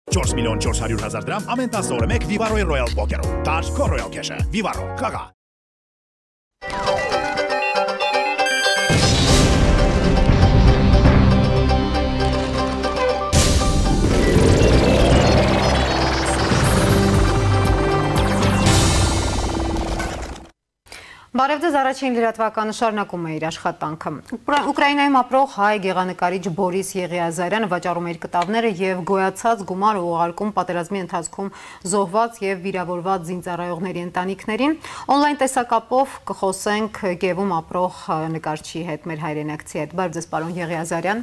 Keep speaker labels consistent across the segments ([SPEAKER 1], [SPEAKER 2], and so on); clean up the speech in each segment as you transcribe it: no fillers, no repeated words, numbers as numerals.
[SPEAKER 1] 4,400,000 դրամ ամեն 10 օրը մեկ Vivaro-ի Royal Poker-ով։ Դար քո Royal Cash-ը։ Vivaro, կաղա։
[SPEAKER 2] Բարև ձեզ, առաջին լրատվականը շարունակում է իր աշխատանքը։ Ուկրաինայում ապրող հայ գեղանկարիչ Բորիս Եղիազարյանը վաճառում է իր կտավները եւ գոյացած գումար ուղարկում պատերազմի ընթացքում զոհված եւ վիրավորված զինծառայողների ընտանիքներին։ Օնլայն տեսակապով կխոսենք Կիևում ապրող նկարչի հետ, մեր հայրենակցի հետ։ Բարև ձեզ, պարոն Եղիազարյան։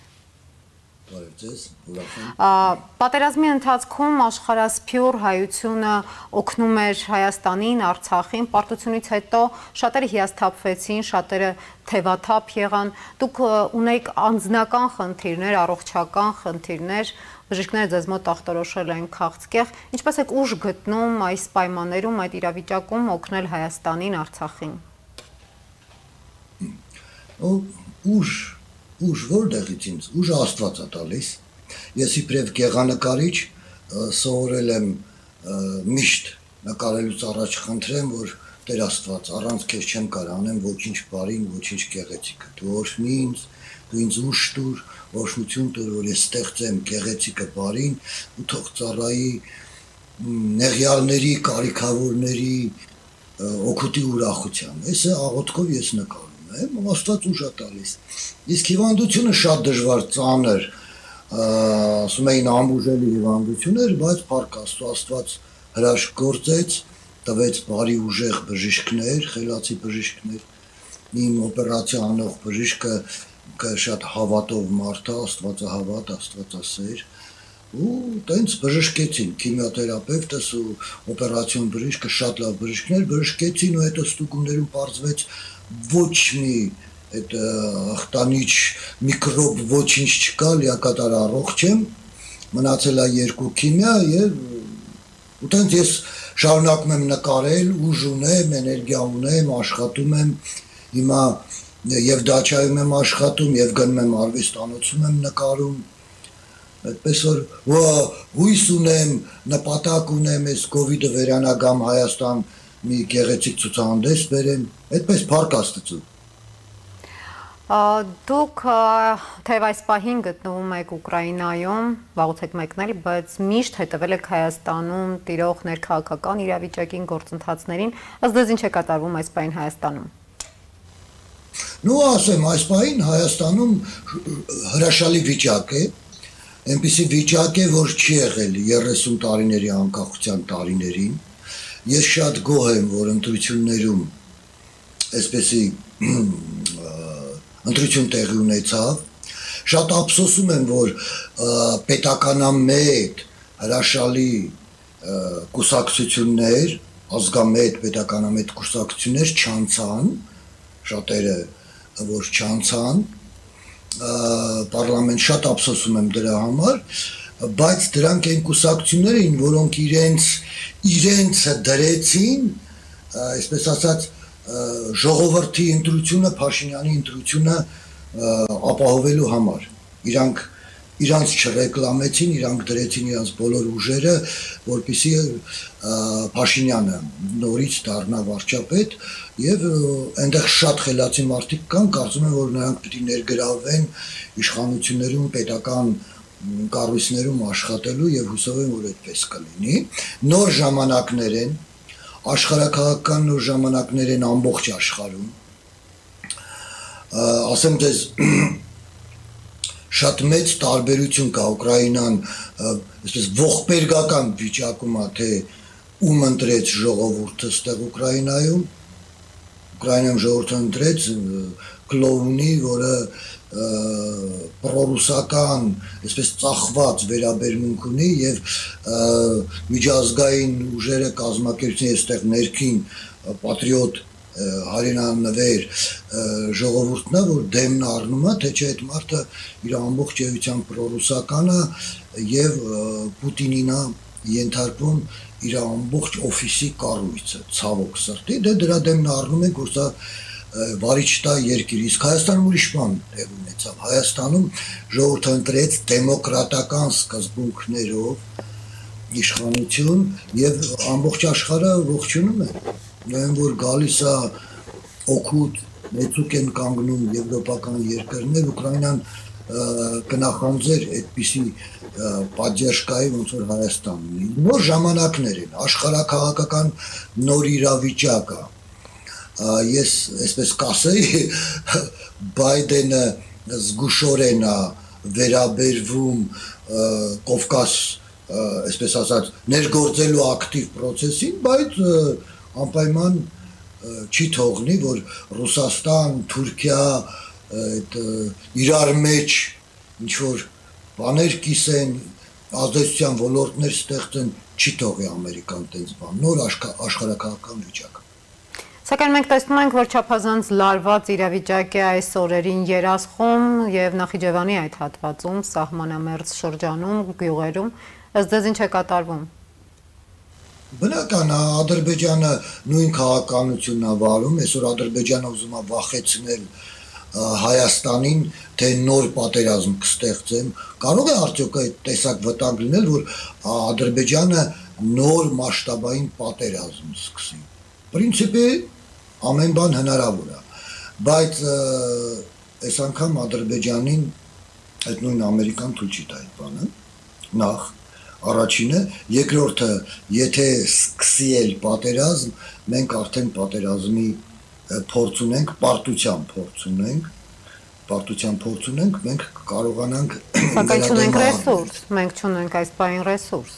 [SPEAKER 2] Պատերազմի ընթացքում աշխարհասփյուռ հայությունը օգնում էր Հայաստանին, Արցախին, պարտությունից հետո շատերը հիասթափվեցին, շատերը թևաթափ եղան։ Դուք ունեիք անձնական խնդիրներ, առողջական խնդիրներ, բժիշկները ձեզ մոտ ախտորոշել են քաղցկեղ։ Ինչպես եք ուժ գտնում այս պայմաններում, այդ իրավիճակում օգնել Հայաստանին, Արցախին։
[SPEAKER 3] Ուժ որտեղից ինձ, ուժը Աստված է տալիս։ Ես իբրև գեղանկարիչ սովորել եմ միշտ նկարելուց առաջ խնդրեմ, որ Տեր Աստված, առանց քեզ չեմ կարող անեմ ոչինչ բարին, ոչինչ գեղեցիկը։ Դու օրհնի ինձ, դու ինձ ուժ տուր, օրհնություն տուր, որ ես ստեղծեմ գեղեցիկը բարին ու թող ծառայի նեղյալների, կարիքավորների օգուտի ուրախության։ Այս աղոթքով ես նկարում Աստված ուժ է տալիս։ Իսկ հիվանդությունը շատ դժվար, ծանր, ասում էին անբուժելի հիվանդություն էր, բայց փառք Աստծո, Աստված հրաշք գործեց, տվեց բարի ուժեղ բժիշկներ, խելացի բժիշկներ։ Իմ օպերացիա անող բժիշկը շատ հավատով մարդ է, Աստվածահավատ, Աստվածասեր։ Ու տենց բժշկեցին, քիմիոթերապևտս ու օպերացիոն բժիշկը շատ լավ բժիշկներ բժշկեցին ու հետո ստուգումներում պարզվեց ոչ մի այդ ախտանիչ միկրոբ ոչինչ չկա, լիակատար առողջ եմ, մնացել է 2 քիմիա եւ ու տենց ես շարունակում եմ նկարել, ուժ ունեմ, էներգիա ունեմ, աշխատում եմ, հիմա եւ դաչայում եմ աշխատում, եւ գնում եմ արվեստանոցում եմ նկարում, այդպես որ հույս ունեմ, նպատակ ունեմ, այս կովիդը վերանագամ Հայաստան մի գեղեցիկ ցուցահանդես բերեմ, այդպես փառք Աստծո։
[SPEAKER 2] Դուք թեև այս պահին գտնվում եք Ուկրաինայում, վաղուց եք մեկնել, բայց միշտ հետևել եք Հայաստանում տիրող ներքաղաքական իրավիճակին, գործընթացներին, ըստ ձեզ ինչ է կատարվում այս պահին Հայաստանում։
[SPEAKER 3] Ну ասեմ, այս պահին Հայաստանում հրաշալի վիճակ է, այնպիսի վիճակ է, որ չի եղել 30 տարիների անկախության տարիներին։ Ես շատ գոհ եմ, որ ընտրություններում այսպեսի ընտրություն տեղի ունեցավ։ Շատ ափսոսում եմ, որ պետականամետ հրաշալի կուսակցություններ, ազգամետ պետականամետ կուսակցություններ չանցան, շատերը որ չանցան, պարլամենտ շատ ափսոսում եմ դրա համար, բայց դրանք այն կուսակցություններ էին, որոնք իրենցը դրեցին, այսպես ասած, ժողովրդի ընտրությունը, Փաշինյանի ընտրությունը ապահովելու համար։ Իրանց չռեկլամեցին, իրանք դրեցին իրանց բոլոր ուժերը, որպեսզի Փաշինյանը նորից դառնա վարչապետ եւ այնտեղ շատ խելացի մարդիկ կան, կարծում եմ, որ նրանք պետք է ներգրավվեն իշխանություններում, պետական կառույցներում աշխատելու եւ հուսով եմ, որ այդպես կլինի։ Նոր ժամանակներ են, աշխարհակաղակական նոր ժամանակներ են ամբողջ աշխարհում։ Ասեմ ձեզ շատ մեծ տարբերություն կա Ուկրաինան, այսպես ողբերգական վիճակում է, թե ում ընտրեց ժողովուրդը ստեղ Ուկրաինայում ժողովուրդը ընտրեց կլոունի, որը պրոռուսական, այսպես ծախված վերաբերմունք ունի եւ միջազգային ուժերը կազմակերպեցին այստեղ ներքին պատրիոտ հայրենանվեր ժողովուրդն է, որ դեմն առնում է, թե չէ այդ մարդը իր ամբողջ էությամբ պրոռուսական է եւ Պուտինին է ենթարկվում իր ամբողջ օֆիսի կառույցը, ցավոք սրտի, դե դրա դեմն առնում ենք, որ սա վարիչտա երկիր, իսկ Հայաստանում ուրիշ բան տեղ ունեցավ։ Հայաստանում ժողովուրդը ընտրեց դեմոկրատական սկզբունքներով իշխանություն եւ ամբողջ աշխարհը ողջունում է։ Նույն որ գալիս է օգուտ մեծուկ են կանգնում եվրոպական երկրներ, Ուկրաինան կնախանձեր այդպիսի պատժկայի ոնց որ Հայաստանն ունի։ Նոր ժամանակներ են, աշխարհակաղակական նոր իրավիճակ է։ Ես այսպես կասեի, Բայդենը զգուշորեն է վերաբերվում Կովկաս, այսպես ասած, ներգործելու ակտիվ process-ին, բայց անպայման չի թողնի, որ Ռուսաստան, Թուրքիա իրար մեջ ինչ-որ բաներ կիսեն, ազդեցության ոլորտներ ստեղծեն, չի թողի Ամերիկան տենց բան, նոր աշխարհակաղակական վիճակ։
[SPEAKER 2] Սակայն մենք տեսնում ենք, որ չափազանց լարված իրավիճակ է այս օրերին Երասխում եւ Նախիջևանի այդ հատվածում, սահմանամերձ շրջանում, գյուղերում, ըստ ձեզ ինչ է կատարվում։
[SPEAKER 3] Բնական է, Ադրբեջանը նույն քաղաքականությունն է վարում, այսօր Ադրբեջանը ուզում է վախեցնել Հայաստանին, թե նոր պատերազմ կստեղծեն, կարող է արդյոք այդ տեսակ վտանգ լինել, որ Ադրբեջանը նոր մասշտաբային պատերազմ սկսի։ Պրինցիպի ամեն բան հնարավոր է, բայց այս անգամ Ադրբեջանին այդ նույն Ամերիկան թույլ չի տա այդ բանը, նախ առաջինը, երկրորդը, եթե սկսի էլ պատերազմ, մենք արդեն պատերազմի փորձ ունենք, պարտության փորձ ունենք, մենք կարողանանք
[SPEAKER 2] Սակայն չունենք ռեսուրս, մենք չունենք այս բային ռեսուրս։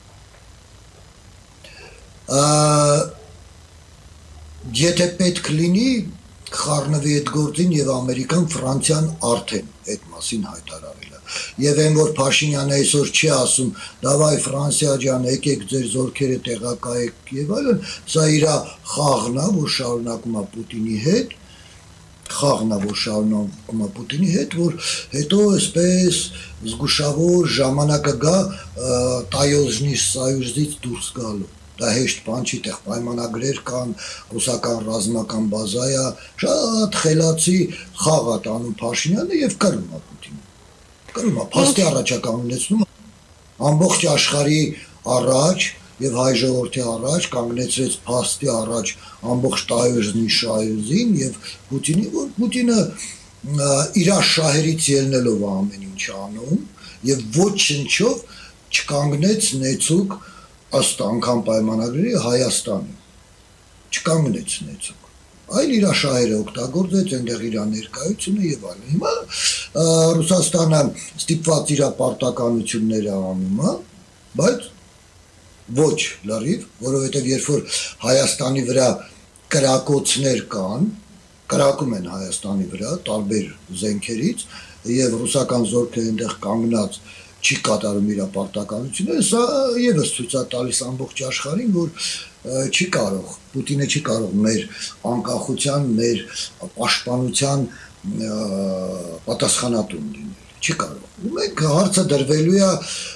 [SPEAKER 3] Եթե պետք լինի, կխառնվի այդ գործին եւ Ամերիկան, Ֆրանսիան արդեն այդ մասին հայտարարել է։ Եվ այն որ Փաշինյանը այսօր չի ասում, դավայ Ֆրանսիա ջան, եկեք ձեր զորքերը տեղակայեք եւ այլն, սա իր խաղն է, որ շարունակում է Պուտինի հետ, որ հետո այսպես զգուշավոր ժամանակը գա Տայոժնի սայուզից դուրս գալու։ Դա հեշտ բան չի, տեղ պայմանագրեր կան, ռուսական ռազմական բազա է, շատ խելացի խաղ է տանում Փաշինյանը եւ կրում է Պուտինը։ Կրում է, փաստի առաջական ունեցնում ամբողջ աշխարհի առաջ եւ հայ ժողովրդի առաջ կանգնեցրեց փաստի առաջ ամբողջ Տայոժնի շահերին եւ Պուտինի, որ Պուտինը իր շահերից ելնելով ամեն ինչ անում եւ ոչնչով չկանգնեց նեցուկ ըստ անգամ պայմանագրերի Հայաստանի, չկանգնեց նեցուկ, այլ իր շահերը օգտագործեց, այնտեղ իր ներկայությունը եւ այլն։ Հիմա Ռուսաստանը ստիպված իր պարտականությունները անում է, բայց ոչ լրիվ, որովհետեւ երբ որ Հայաստանի վրա կրակոցներ կան, կրակում են Հայաստանի վրա տարբեր զենքերից եւ ռուսական զորքերը այնտեղ կանգնած չի կատարում իր պարտականությունները, սա եւս ցույց է տալիս ամբողջ աշխարհին, որ չի կարող, Պուտինը չի կարող մեր անկախության, մեր պաշտպանության պատասխանատուն լինել, չի կարող։ Մենք հարցը դրվելու է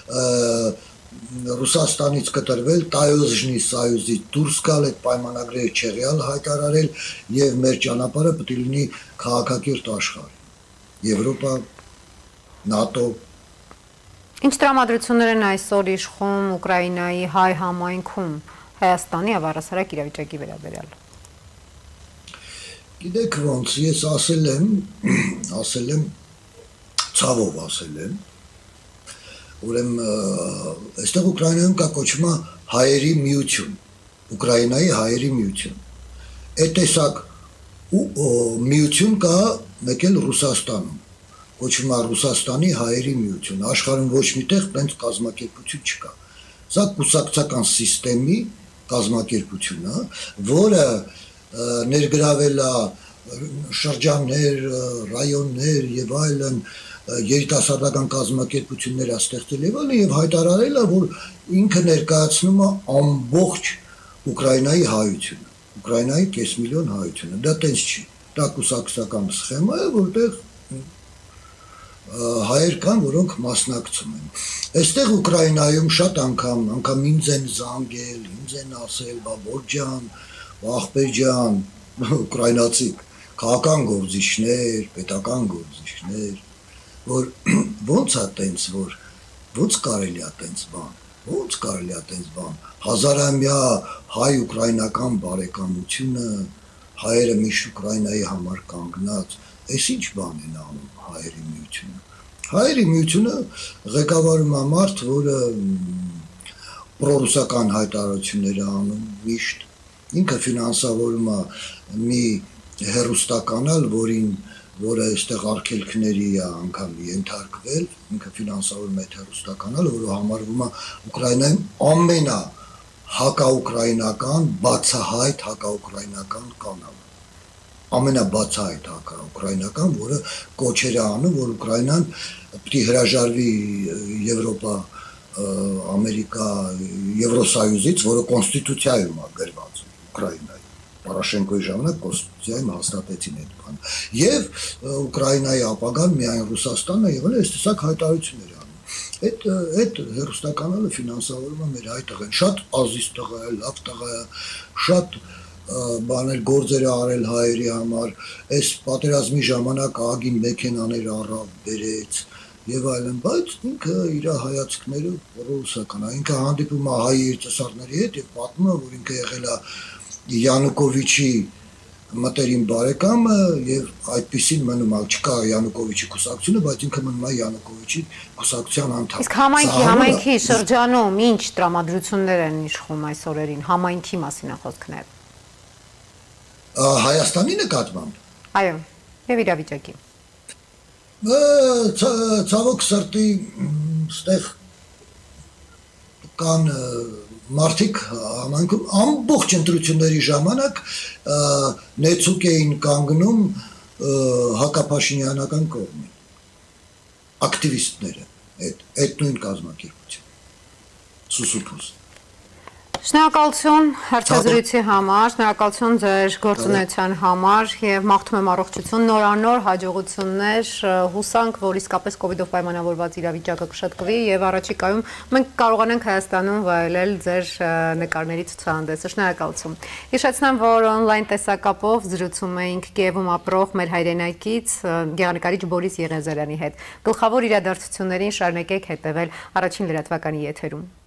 [SPEAKER 3] Ռուսաստանից կտրվել, Տայոժնի սայուզից դուրս գալ, այդ պայմանագրերը չեղյալ հայտարարել եւ մեր ճանապարհը պետք է լինի քաղաքակիրթ աշխարհ։ Եվրոպա, ՆԱՏՕ։
[SPEAKER 2] Ինչ տրամադրություններ են այսօր իշխում Ուկրաինայի հայ համայնքում Հայաստանի եւ առասարակ իրավիճակի վերաբերյալ։
[SPEAKER 3] Գիտեք ոնց, ես ասել եմ, ցավով ասել եմ, ուրեմն այստեղ Ուկրաինայում կա կոչվում է հայերի միություն, Ուկրաինայի հայերի միություն։ Այդ տեսակ միություն կա մեկ էլ Ռուսաստանում, կոչվում է Ռուսաստանի հայերի միություն, աշխարհում ոչ միտեղ տենց կազմակերպություն չկա։ Սա կուսակցական համակարգի կազմակերպություն է, որը ներգրավել է շրջաններ, ռայոններ եւ այլն երիտասարդական կազմակերպություններ է ստեղծել եւ այլն եւ հայտարարել է, որ ինքը ներկայացնում է ամբողջ Ուկրաինայի հայությունը, Ուկրաինայի կես միլիոն հայությունը։ Դա տենց չի, դա կուսակցական սխեմա է, որտեղ հայեր կան, որոնք մասնակցում են։ Այստեղ Ուկրաինայում շատ անգամ ինձ են զանգել, ինձ են ասել, բա որ ջան, ախպեր ջան, ուկրաինացիք, քաղաքական գործիչներ, պետական գործիչներ, որ ոնց է տենց որ ոնց կարելի է տենց բան, ոնց կարելի է տենց բան, հազարամյա հայ-ուկրաինական բարեկամությունը, հայերը միշտ Ուկրաինայի համար կանգնած, այս ինչ բան են անում հայերի միությունը։ Հայերի միությունը ղեկավարում է մարդ, որը պրոռուսական հայտարարություններ է անում միշտ, ինքը ֆինանսավորում է մի հեռուստականալ, որը այստեղ արգելքների է անգամ ենթարկվել, ինքը ֆինանսավորում է այդ հեռուստականալը, որը համարվում է Ուկրաինայում ամենահակաուկրաինական, բացահայտ հակաուկրաինական կանալը, ամենաբացահայտ հակաուկրաինական, որը կոչեր է անում, որ Ուկրաինան պետք է հրաժարվի Եվրոպա, Ամերիկա, Եվրոսայուզից, որը կոնստիտուցիայում է գրված Ուկրաինայի, Պորոշենկոյի ժամանակ կոնստիտուցիայում հաստատեցին այդ բանը, եւ Ուկրաինայի ապագան միայն Ռուսաստանն է եւ այս տեսակ հայտարարություններ անում։ Այդ հեռուստականալը ֆինանսավորում է մեր հայ տղեն, շատ ազիզ տղա է, լավ տղա է, շատ բաներ գործեր արել հայերի համար, այս պատերազմի ժամանակ ագին մեքենաներ առավ, բերեց եւ այլն, բայց ինքը իր հայացքները ռուսական է, ինքը հանդիպում է հայ երիտասարդների հետ եւ պատմում է, որ ինքը եղել է Յանուկովիչի մտերիմ բարեկամը եւ այդպեսին մնում է, չկա Յանուկովիչի կուսակցությունը, բայց ինքը մնում է Յանուկովիչի կուսակցության անդամ։
[SPEAKER 2] Իսկ համայնքի շրջանում ինչ տրամադրություններ են իշխում այս օրերին, համայնքի մասին է խոսքներ։
[SPEAKER 3] Հայաստանի նկատմամբ։
[SPEAKER 2] Այո, եւ իրավիճակի։
[SPEAKER 3] Ցավոք սրտի ստեղ կան մարդիկ համայնքում ամբողջ ընտրությունների ժամանակ նեցուկ էին կանգնում հակափաշինյանական կողմին, ակտիվիստները, այդ նույն կազմակերպություն, Սուսուփուս։
[SPEAKER 2] Շնորհակալություն հարցազրույցի համար, շնորհակալություն ձեր գործունեության համար եւ մաղթում եմ առողջություն, նորանոր հաջողություններ, հուսանք, որ իսկապես կոവിഡ്ով պայմանավորված իրավիճակը կշտկվի եւ առաջիկայում մենք կարողանանք Հայաստանում վայելել ձեր նկարների ցուցահանդեսը։ Շնորհակալություն։ Հիշեցնեմ, որ on-line տեսակապով զրուցում էինք Կիևում ապրող մեր հայրենակից գեղանկարիչ Բորիս Եղիազարյանի հետ։ Գլխավոր իրադարձություններին շարունակեք հետևել Առաջին լրատվականի եթերում։